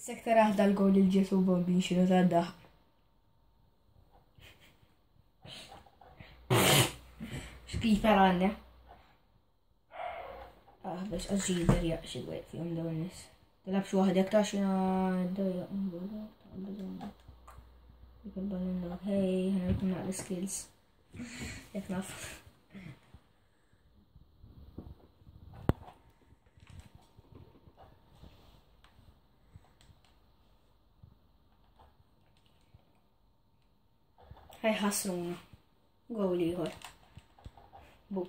Sektar aħda l-gol il-ġesu bombi xinu ta' daħ. Xkifer għanna. Biex għazġider jaqxi għed fjom dawnnis. Tilab xu għadek ta' xina d-dajja. Il-ballon daw. Hej, ħana jkun naqli skills. Jek naf. Hej ħasruna. Għaw liħor. Bu.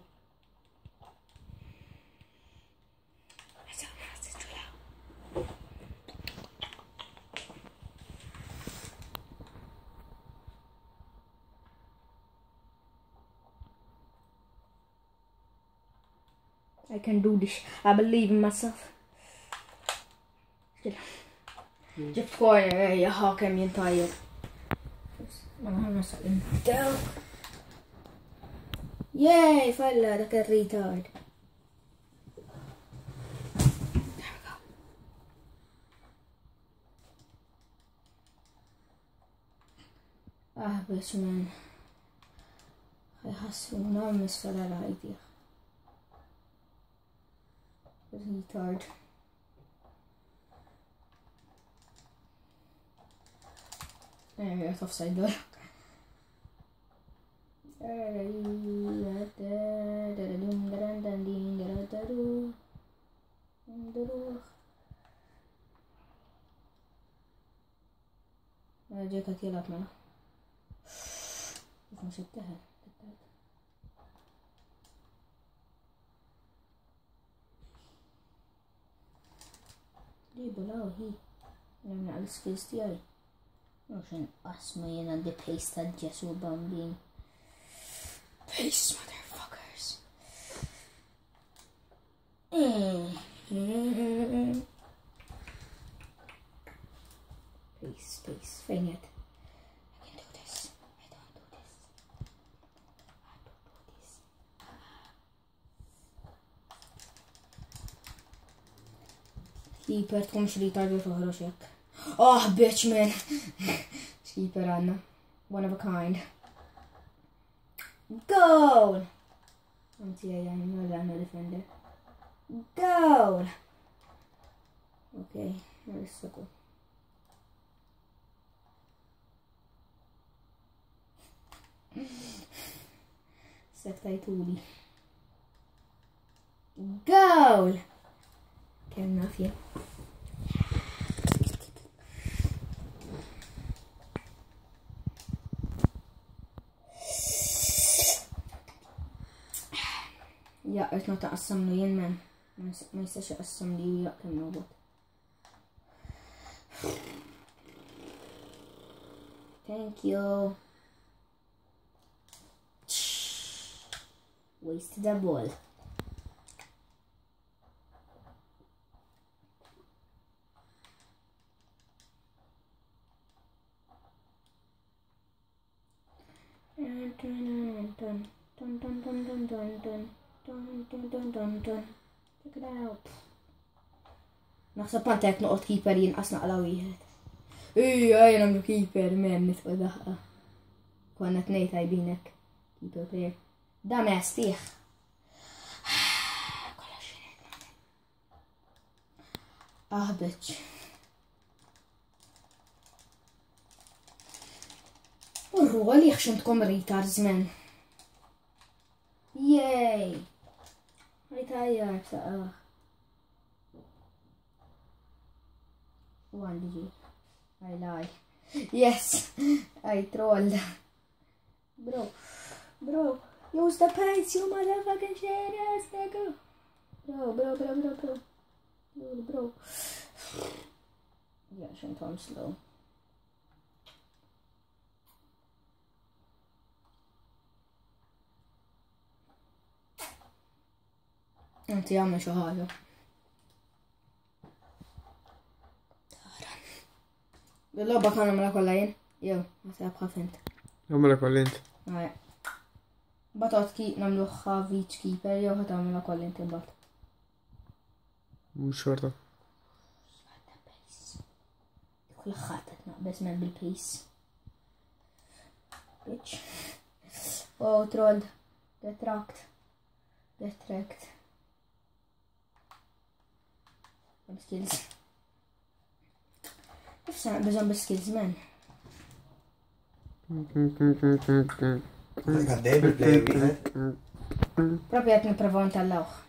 I can do this. I believe in myself. Ġibt korner, jaha kem jintajjer. Ma ħamna saqin. Daw. Yay, falla, dak il-retard. There we go. Biex man. ħajħassuna misfala rajdi. Retard. Anyway, it's offside though. جاكت يلعب معنا. مش انتهى. ليه بلاو هي نعمل على السكيلز ديالي عشان اسمع ينا دي بيست الجسو بامبين بيست motherfuckers Peace, fing it. I can do this. I don't do this. Keeper تكونش لي تارجت وهروش يك. Bitch man. Keeper Anna. One of a kind. Goal! يعني ولا أنا defender. Goal! Okay, let's go. سكتيتولي. Goal! كان نافية. يا قلت ما تقسم لي من ما يستش يقسم لي ويا كم روبوت. Thank you. Waste the ball. Check it out. naħseb għantek noqgħod keeper jinqasna qala wieħed. Ejja nagħmlu keeper m'hemm nitqu daħqa. Konna tnejn tajbinek keeper player. Da ma jastiħ. Bitch. Urru għalli xintkom retards men. Yay! Ritajjar saqqa. One DG. I lie. Yes! I trolled. Bro. Use the pace, you motherfucking shit ass nigga. Bro. Yeah, sometimes slow. Inti għamil xi ħaġa. Bil-logħba kan nagħmilha kollha jien. Jew, ħaseb ħafint. Nagħmilha kollha int. Batot ki nagħmluha beach keeper jew ħadd tagħmilha kollha int imbagħad. Mhux xorta. l-ħatat naqbes men bil-pace. Bitch. Oh, trolled. Detract. Skills. Issa naqbizom bil-skills, man. Għaddej bil-player wieħed. Propri għet niprofaw ntallawħ.